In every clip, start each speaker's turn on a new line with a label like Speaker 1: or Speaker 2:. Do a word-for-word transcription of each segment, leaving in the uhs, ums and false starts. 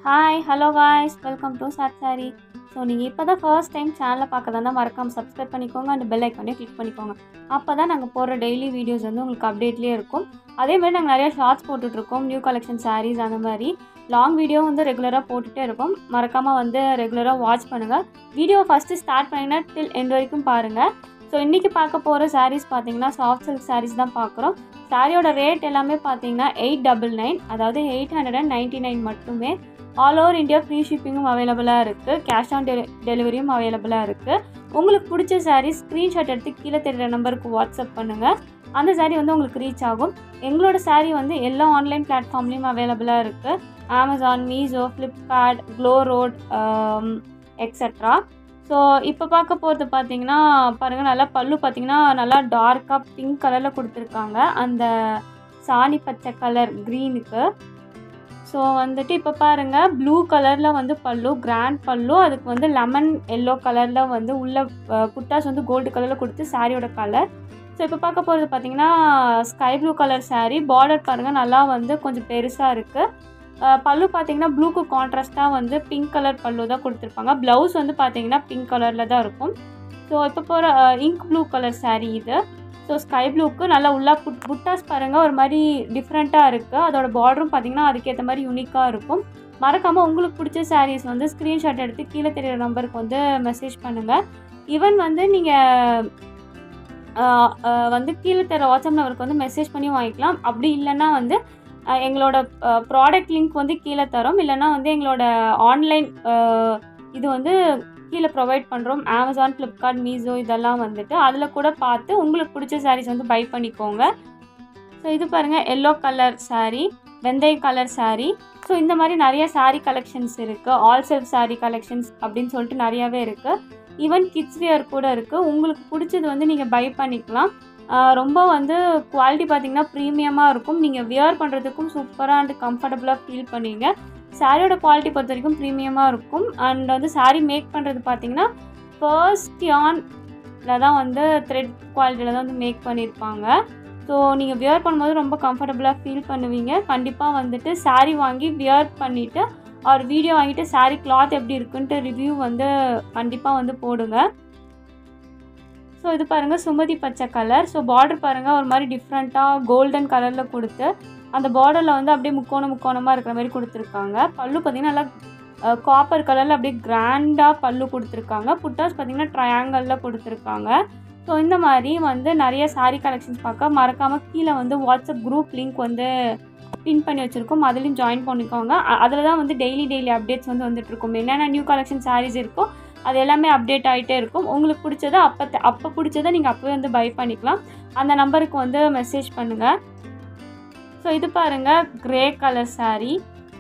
Speaker 1: Hi, hello guys, welcome to Sat Saree. So நீங்கள் இப்போ தான் ஃபர்ஸ்ட் டைம் சேனலை பார்க்கறதா மறக்காம சப்ஸ்கிரைப் பண்ணிக்கோங்க அண்ட் பெல் ஐக்கானே கிளிக் பண்ணிக்கோங்க. அப்போ தான் நாங்கள் போடுற டெய்லி வீடியோஸ் வந்து உங்களுக்கு அப்டேட்லேயே இருக்கும். அதேமாதிரி நாங்கள் நிறையா ஷார்ட்ஸ் போட்டுட்ருக்கோம், நியூ கலெக்ஷன் சாரீஸ் அந்த மாதிரி லாங் வீடியோ வந்து ரெகுலராக போட்டுகிட்டே இருக்கோம். மறக்காமல் வந்து ரெகுலராக வாட்ச் பண்ணுங்கள். வீடியோ ஃபஸ்ட்டு ஸ்டார்ட் பண்ணிங்கன்னா டில் எண்ட் வரைக்கும் பாருங்கள். ஸோ இன்றைக்கி பார்க்க போகிற சாரீஸ் பார்த்தீங்கன்னா சாஃப்ட் சில்க் சாரீஸ் தான் பார்க்குறோம். சாரியோட ரேட் எல்லாமே பார்த்தீங்கன்னா எயிட் டபுள் நைன் அதாவது eight hundred and ninety nine மட்டுமே. ஆல் ஓவர் இந்தியா ஃப்ரீ ஷிப்பிங்கும் அவைலபிளாக இருக்குது, கேஷ் ஆன் டெலி டெலிவரியும் அவைலபிளாக இருக்குது. உங்களுக்கு பிடிச்ச சாரீ ஸ்க்ரீன்ஷாட் எடுத்து கீழே தெரிகிற நம்பருக்கு வாட்ஸ்அப் பண்ணுங்கள். அந்த சாரீ வந்து உங்களுக்கு ரீச் ஆகும். எங்களோட சாரீ வந்து எல்லா ஆன்லைன் பிளாட்ஃபார்ம்லேயும் அவைலபிளாக இருக்குது. Amazon, Meesho, Flipkart, GlowRoad extra. So இப்போ பார்க்க போகிறது பார்த்தீங்கன்னா பாருங்கள், நல்லா பல்லு பார்த்தீங்கன்னா நல்லா டார்க்காக பிங்க் கலரில் கொடுத்துருக்காங்க, அந்த சாணி பச்சை கலர் க்ரீனுக்கு. ஸோ வந்துட்டு இப்போ பாருங்கள் ப்ளூ கலரில் வந்து பல்லு, கிராண்ட் பல்லு, அதுக்கு வந்து லெமன் எல்லோ கலரில் வந்து உள்ள புட்டாஸ் வந்து கோல்டு கலரில் கொடுத்து சாரியோட கலர். ஸோ இப்போ பார்க்க போகிறது பார்த்தீங்கன்னா sky blue colour saree. Border பாருங்கள் நல்லா வந்து கொஞ்சம் பெருசாக இருக்குது. பல்லு பார்த்தீங்கன்னா ப்ளூக்கு கான்ட்ராஸ்ட்டாக வந்து பிங்க் கலர் பல்லு தான் கொடுத்துருப்பாங்க. ப்ளவுஸ் வந்து பார்த்தீங்கன்னா பிங்க் கலரில் தான் இருக்கும். ஸோ இப்போ போகிற இங்க் ப்ளூ கலர் சாரீ இது. ஸோ ஸ்கை ப்ளூக்கு நல்லா உள்ளா புட் புட்டாஸ் பாருங்கள் ஒரு மாதிரி டிஃப்ரெண்ட்டாக இருக்குது. அதோட பார்டரும் பார்த்தீங்கன்னா அதுக்கேற்ற மாதிரி யூனிக்காக இருக்கும். மறக்காமல் உங்களுக்கு பிடிச்ச சாரீஸ் வந்து ஸ்க்ரீன்ஷாட் எடுத்து கீழே தெரிகிற நம்பருக்கு வந்து மெசேஜ் பண்ணுங்கள். ஈவன் வந்து நீங்கள் வந்து கீழே தெரிகிற வாட்ஸ்அப் நம்பருக்கு வந்து மெசேஜ் பண்ணி வாங்கிக்கலாம். அப்படி இல்லைன்னா வந்து எங்களோட ப்ராடக்ட் லிங்க் வந்து கீழே தரோம், இல்லைனா வந்து எங்களோட ஆன்லைன் இது வந்து கீழே ப்ரொவைட் பண்ணுறோம். அமேசான், ஃப்ளிப்கார்ட், மீஷோ இதெல்லாம் வந்துட்டு அதில் கூட பார்த்து உங்களுக்கு பிடிச்ச சாரீஸ் வந்து பை பண்ணிக்கோங்க. ஸோ இது பாருங்கள் எல்லோ கலர் சாரீ, வெந்தய கலர் சாரீ. ஸோ இந்த மாதிரி நிறைய சாரீ கலெக்ஷன்ஸ் இருக்குது. ஆல் செல்ஃப் சாரீ கலெக்ஷன்ஸ் அப்படின்னு சொல்லிட்டு நிறையாவே இருக்குது. ஈவன் கிட்ஸ் வியர் கூட இருக்குது. உங்களுக்கு பிடிச்சது வந்து நீங்கள் பை பண்ணிக்கலாம். ரொம்ப வந்து குவாலிட்டி பார்த்திங்கன்னா ப்ரீமியமாக இருக்கும். நீங்கள் வியர் பண்ணுறதுக்கும் சூப்பராக அண்ட் கம்ஃபர்டபுளாக ஃபீல் பண்ணுவீங்க. சாரியோட குவாலிட்டி பொறுத்த வரைக்கும் ப்ரீமியமாக இருக்கும். அண்ட் வந்து சாரீ மேக் பண்ணுறது பார்த்திங்கன்னா ஃபர்ஸ்ட் யானில் தான் வந்து த்ரெட் குவாலிட்டியில் தான் வந்து மேக் பண்ணியிருப்பாங்க. ஸோ நீங்கள் வியர் பண்ணும்போது ரொம்ப கம்ஃபர்டபுளாக ஃபீல் பண்ணுவீங்க. கண்டிப்பாக வந்துட்டு சாரீ வாங்கி வியர் பண்ணிவிட்டு ஒரு வீடியோ வாங்கிட்டு சாரீ கிளாத் எப்படி இருக்குன்ட்டு ரிவ்யூ வந்து கண்டிப்பாக வந்து போடுங்க. ஸோ இது பாருங்கள் சுமதி பச்சை கலர். ஸோ பார்டர் பாருங்கள் ஒரு மாதிரி டிஃப்ரெண்ட்டாக கோல்டன் கலரில் கொடுத்து அந்த பார்டரில் வந்து அப்படியே முக்கோணம் முக்கோணமாக இருக்கிற மாதிரி கொடுத்துருக்காங்க. பல்லு பார்த்திங்கன்னா நல்லா காப்பர் கலரில் அப்படியே கிராண்டாக பல்லு கொடுத்துருக்காங்க. புட்டாஸ் பார்த்திங்கன்னா ட்ரையாங்கலில் கொடுத்துருக்காங்க. ஸோ இந்த மாதிரி வந்து நிறைய சாரீ கலெக்ஷன்ஸ் பார்க்க மறக்காமல் கீழே வந்து வாட்ஸ்அப் குரூப் லிங்க் வந்து பின் பண்ணி வச்சுருக்கோம், அதுலேயும் ஜாயின் பண்ணிக்கோங்க. அதில் தான் வந்து டெய்லி டெய்லி அப்டேட்ஸ் வந்து வந்துட்டுருக்கும். என்னென்ன நியூ கலெக்ஷன் சாரீஸ் இருக்கோ அது எல்லாமே அப்டேட் ஆகிட்டே இருக்கும். உங்களுக்கு பிடிச்சதை அப்போ அப்போ பிடிச்சதை நீங்கள் அப்போவே வந்து பை பண்ணிக்கலாம். அந்த நம்பருக்கு வந்து மெசேஜ் பண்ணுங்கள். ஸோ இது பாருங்கள் க்ரே கலர் சாரீ.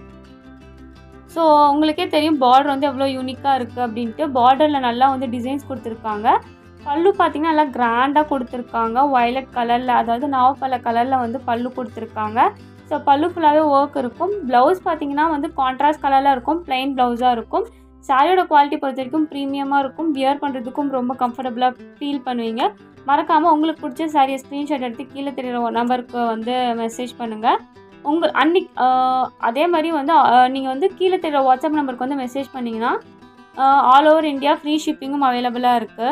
Speaker 1: ஸோ உங்களுக்கே தெரியும் பார்டர் வந்து எவ்வளோ யூனிக்காக இருக்குது அப்படின்ட்டு. பார்டரில் நல்லா வந்து டிசைன்ஸ் கொடுத்துருக்காங்க. பல்லு பார்த்திங்கன்னா நல்லா கிராண்டாக கொடுத்துருக்காங்க. வயலட் கலரில் அதாவது நாவப்பழ கலரில் வந்து பல்லு கொடுத்துருக்காங்க. ஸோ பல்லு ஃபுல்லாகவே ஒர்க் இருக்கும். ப்ளவுஸ் பார்த்திங்கன்னா வந்து கான்ட்ராஸ்ட் கலரில் இருக்கும், ப்ளைன் ப்ளவுஸாக இருக்கும். சாரியோட குவாலிட்டி பொறுத்த வரைக்கும் ப்ரீமியமாக இருக்கும். வியர் பண்ணுறதுக்கும் ரொம்ப கம்ஃபர்டபுளாக ஃபீல் பண்ணுவீங்க. மறக்காமல் உங்களுக்கு பிடிச்ச சாரியை ஸ்க்ரீன்ஷாட் எடுத்து கீழே தெரிகிற நம்பருக்கு வந்து மெசேஜ் பண்ணுங்கள். உங்கள் அன்னைக்கு அதே மாதிரி வந்து நீங்கள் வந்து கீழே தெரிகிற வாட்ஸ்அப் நம்பருக்கு வந்து மெசேஜ் பண்ணிங்கன்னா ஆல் ஓவர் இந்தியா ஃப்ரீ ஷிப்பிங்கும் அவைலபிளாக இருக்குது.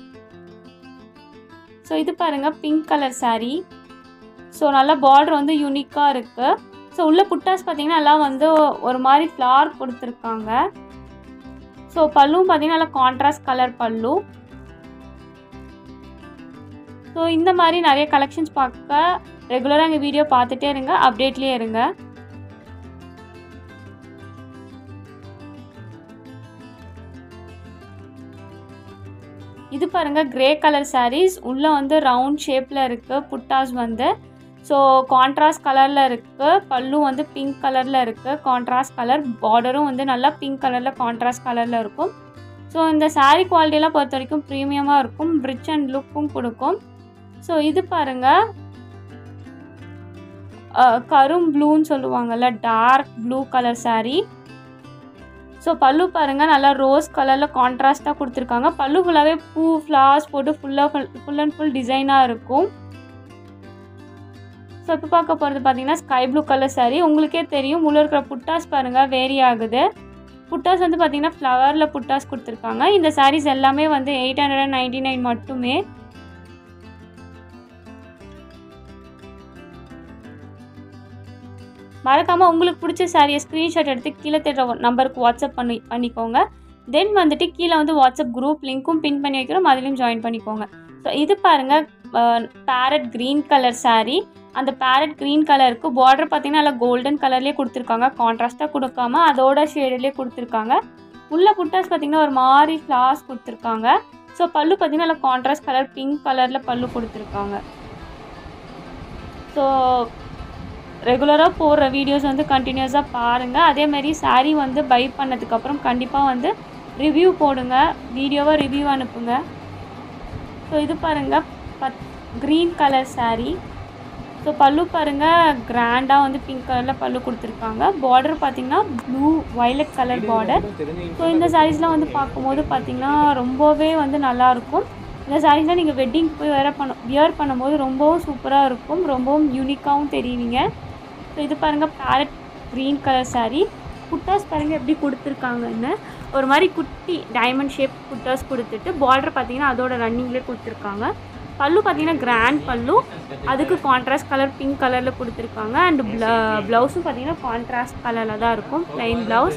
Speaker 1: ஸோ இது பாருங்கள் பிங்க் கலர் சாரீ. ஸோ நல்லா பார்டர் வந்து யூனிக்காக இருக்குது. ஸோ உள்ள புட்டாஸ் பார்த்திங்கன்னா எல்லாம் வந்து ஒரு மாதிரி ஃப்ளார் கொடுத்துருக்காங்க. ஸோ பல்லும் பார்த்திங்கன்னா நல்லா கான்ட்ராஸ்ட் கலர் பல்லு. ஸோ இந்த மாதிரி நிறைய கலெக்ஷன்ஸ் பார்க்க ரெகுலராக எங்கள் வீடியோ பார்த்துட்டே இருங்க, அப்டேட்லேயே இருங்க. இது பாருங்கள் க்ரே கலர் சாரீஸ். உள்ளே வந்து ரவுண்ட் ஷேப்பில் இருக்குது புட்டாஸ் வந்து. ஸோ கான்ட்ராஸ்ட் கலரில் இருக்குது. பல்லு வந்து பிங்க் கலரில் இருக்குது, கான்ட்ராஸ்ட் கலர். பார்டரும் வந்து நல்லா பிங்க் கலரில் கான்ட்ராஸ்ட் கலரில் இருக்கும். ஸோ இந்த சாரீ குவாலிட்டியெல்லாம் பொறுத்த வரைக்கும் ப்ரீமியமாக இருக்கும், ரிச் அண்ட் லுக்கும் கொடுக்கும். ஸோ இது பாருங்கள் கரும் ப்ளூன்னு சொல்லுவாங்கள்ல, dark blue colour saree. So பல்லு பாருங்கள் நல்லா ரோஸ் கலரில் கான்ட்ராஸ்ட்டாக கொடுத்துருக்காங்க. பல்லு ஃபுல்லாகவே பூ ஃப்ளார்ஸ் போட்டு ஃபுல்லாக ஃபுல் ஃபுல் அண்ட் ஃபுல் டிசைனாக இருக்கும். ஸோ இப்போ பார்க்க போகிறது பார்த்தீங்கன்னா ஸ்கை ப்ளூ கலர் saree. உங்களுக்கே தெரியும் உள்ள இருக்கிற புட்டாஸ் பாருங்கள் வேரி ஆகுது. புட்டாஸ் வந்து பார்த்தீங்கன்னா ஃப்ளவரில் புட்டாஸ் கொடுத்துருக்காங்க. இந்த sarees எல்லாமே வந்து eight hundred and ninety nine மட்டுமே. மறக்காமல் உங்களுக்கு பிடிச்ச சாரியை ஸ்க்ரீன்ஷாட் எடுத்து கீழே தேடுற நம்பருக்கு வாட்ஸ்அப் பண்ணி பண்ணிக்கோங்க. தென் வந்துட்டு கீழே வந்து வாட்ஸ்அப் குரூப் லிங்க்கும் பின் பண்ணி வைக்கிறோம், அதிலையும் ஜாயின் பண்ணிக்கோங்க. ஸோ இது பாருங்கள் பேரட் க்ரீன் கலர் saree. அந்த பேரட் க்ரீன் கலருக்கு பார்டர் பார்த்திங்கன்னா நல்லா கோல்டன் கலர்லேயே கொடுத்துருக்காங்க, கான்ட்ராஸ்ட்டாக கொடுக்காம அதோட ஷேட்லேயே கொடுத்துருக்காங்க. உள்ள புட்டாஸ் பார்த்திங்கன்னா ஒரு மாதிரி ஃப்ளார்ஸ் கொடுத்துருக்காங்க. ஸோ பல்லு பார்த்திங்கன்னா நல்லா கான்ட்ராஸ்ட் கலர் பிங்க் கலரில் பல்லு கொடுத்துருக்காங்க. ஸோ ரெகுலராக போடுற வீடியோஸ் வந்து கண்டினியூஸாக பாருங்கள். அதேமாரி saree வந்து பை பண்ணதுக்கப்புறம் கண்டிப்பாக வந்து ரிவ்யூ போடுங்க, வீடியோவாக ரிவ்யூ அனுப்புங்க. ஸோ இது பாருங்கள் பத் க்ரீன் கலர் saree. ஸோ பல்லு பாருங்கள் கிராண்டாக வந்து பிங்க் கலரில் பல்லு கொடுத்துருக்காங்க. பார்டர் பார்த்திங்கன்னா blue violet colour border. So இந்த சாரீஸ்லாம் வந்து பார்க்கும்போது பார்த்திங்கன்னா ரொம்பவே வந்து நல்லாயிருக்கும். இந்த சாரீஸ்லாம் நீங்கள் வெட்டிங் போய் வேறு பண்ண வியர் பண்ணும்போது ரொம்பவும் சூப்பராக இருக்கும், ரொம்பவும் யூனிக்காகவும் தெரியுவீங்க. ஸோ இது பாருங்கள் பேரட் க்ரீன் கலர் saree. புட்டாஸ் பாருங்கள் எப்படி கொடுத்துருக்காங்கன்னு, ஒரு மாதிரி குட்டி டைமண்ட் ஷேப் புட்டாஸ் கொடுத்துட்டு பார்டர் பார்த்திங்கன்னா அதோட ரன்னிங்லேயே கொடுத்துருக்காங்க. பல்லு பார்த்திங்கன்னா கிராண்ட் பல்லு, அதுக்கு கான்ட்ராஸ்ட் கலர் பிங்க் கலரில் கொடுத்துருக்காங்க. அண்ட் ப்ளவுஸும் பார்த்திங்கன்னா கான்ட்ராஸ்ட் கலரில் தான் இருக்கும், ப்ளைன் ப்ளவுஸ்.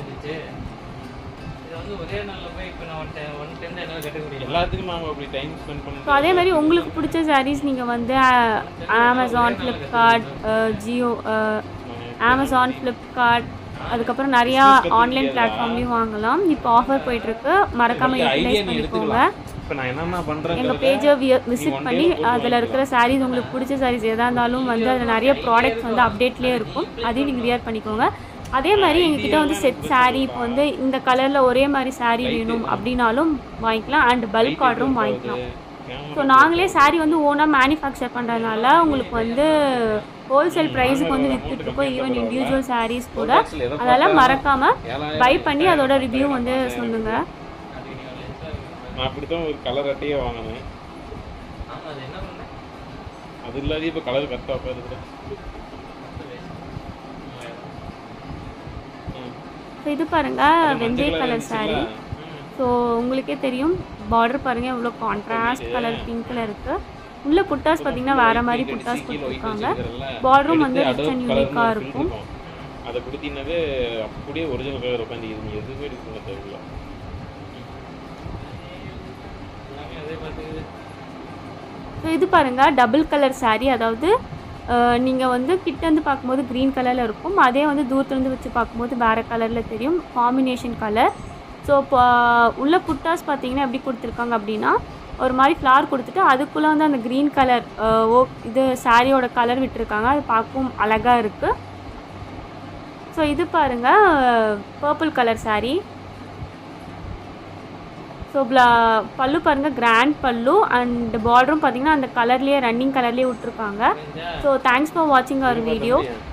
Speaker 1: ஸோ அதே மாதிரி உங்களுக்கு பிடிச்ச சாரீஸ் நீங்கள் வந்து Amazon, Flipkart, Jio, Amazon, Flipkart, அதுக்கப்புறம் நிறையா ஆன்லைன் பிளாட்ஃபார்ம்லேயும் வாங்கலாம். இப்போ ஆஃபர் போயிட்டுருக்கு, மறக்காமல் யூட்டிலைஸ் பண்ணிக்கோங்க. எங்கள் பேஜை விசிட் பண்ணி அதில் இருக்கிற சாரீஸ் உங்களுக்கு பிடிச்ச சாரீஸ் எதாக இருந்தாலும் வந்து அதில் நிறைய ப்ராடக்ட்ஸ் வந்து அப்டேட்லேயே இருக்கும், அதையும் நீங்கள் வியர் பண்ணிக்கோங்க. அதே மாதிரி எங்ககிட்ட வந்து செட் saree இப்போ வந்து இந்த கலரில் ஒரே மாதிரி saree வேணும் அப்படின்னாலும் வாங்கிக்கலாம், அண்ட் பல்க் ஆர்டரும் வாங்கிக்கலாம். ஸோ நாங்களே saree வந்து ஓனாக மேனுஃபேக்சர் பண்ணுறதுனால உங்களுக்கு வந்து ஹோல்சேல் ப்ரைஸுக்கு வந்து விற்றுட்ருக்கோம், ஈவன் இண்டிவிஜுவல் sarees கூட. அதெல்லாம் மறக்காமல் பை பண்ணி அதோட ரிவ்யூ வந்து சொல்லுங்கள்.
Speaker 2: நான் அப்படித்தான் ஒரு கலர் அட்டையே வாங்கினேன், அது இல்லாத இப்போ கலர் கரெக்டாக உட்காந்துக்கிறேன்.
Speaker 1: ஸோ இது பாருங்கள் வெந்தய கலர் saree. ஸோ உங்களுக்கே தெரியும் பார்டர் பாருங்கள் எவ்வளோ கான்ட்ராஸ்ட் கலர் பிங்க் கலர் இருக்குது. உள்ள புட்டாஸ் பார்த்திங்கன்னா வேறு மாதிரி புட்டாஸ் கொடுத்துருக்காங்க. பார்டரும் வந்து ரிச் அண்ட் யூனிக்காக இருக்கும்.
Speaker 2: அதை கொடுத்தீங்கன்னாவே அப்படியே ஒரிஜினல் கலர் உட்காந்துக்கிது, எதுவுமே எடுக்க தேவையில்லை.
Speaker 1: ஸோ இது பாருங்கள் டபுள் கலர் saree. அதாவது நீங்கள் வந்து கிட்டேருந்து பார்க்கும்போது க்ரீன் கலரில் இருக்கும், அதே வந்து தூரத்துலேருந்து வச்சு பார்க்கும்போது வேறு கலரில் தெரியும், காம்பினேஷன் கலர். ஸோ இப்போ உள்ள புட்டாஸ் பார்த்திங்கன்னா எப்படி கொடுத்துருக்காங்க அப்படின்னா ஒரு மாதிரி ஃப்ளார் கொடுத்துட்டு அதுக்குள்ளே வந்து அந்த க்ரீன் கலர் ஓ இது சாரியோட கலர் விட்டுருக்காங்க, அது பார்க்கவும் அழகாக இருக்குது. ஸோ இது பாருங்கள் பர்பிள் கலர் saree. ஸோ ப்ளா பல்லு பாருங்கள் கிராண்ட் பல்லு, அண்ட் பார்டரும் பார்த்திங்கன்னா அந்த கலர்லேயே ரன்னிங் கலர்லேயே விட்டுருக்காங்க. ஸோ தேங்க்ஸ் ஃபார் வாட்சிங் அவர் வீடியோ.